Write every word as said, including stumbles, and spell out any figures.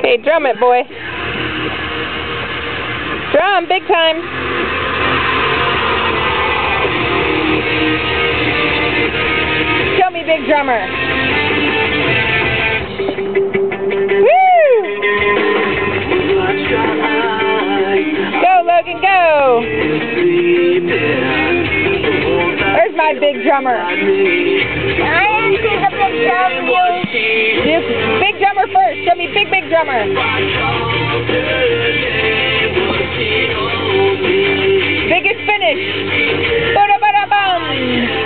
Okay, drum it, boy. Drum, big time. Show me, big drummer. Woo! Go, Logan, go! There's my big drummer. I am the big drummer. You, big drummer first. Show me big, big drummer. Biggest finish. Ba-da-ba-da-bum.